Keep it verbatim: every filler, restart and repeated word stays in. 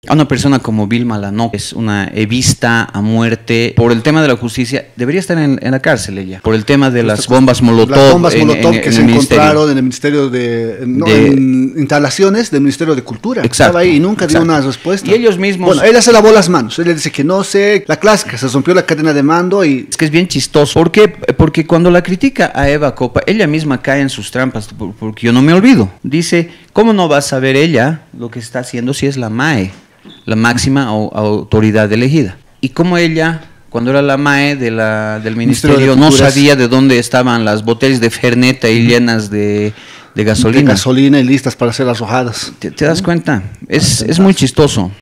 A una persona como Vilma Lano, es una evista a muerte por el tema de la justicia, debería estar en, en la cárcel ella, por el tema de las bombas Molotov, las bombas en, Molotov en, que en se el encontraron en el Ministerio de, no, de en instalaciones del Ministerio de Cultura. Exacto, estaba ahí y nunca dio exacto. una respuesta. Y ellos mismos... Bueno, ella se lavó las manos, ella dice que no sé, la clásica, se rompió la cadena de mando y... Es que es bien chistoso. ¿Por qué? Porque cuando la critica a Eva Copa, ella misma cae en sus trampas, porque yo no me olvido. Dice, ¿cómo no va a saber ella lo que está haciendo si es la M A E, la máxima autoridad elegida? Y como ella, cuando era la M A E de la, del Ministerio, Ministerio de no sabía de dónde estaban las botellas de Fernet ahí llenas de, de gasolina. De gasolina y listas para ser arrojadas. ¿Te, te das cuenta? Es, es muy chistoso.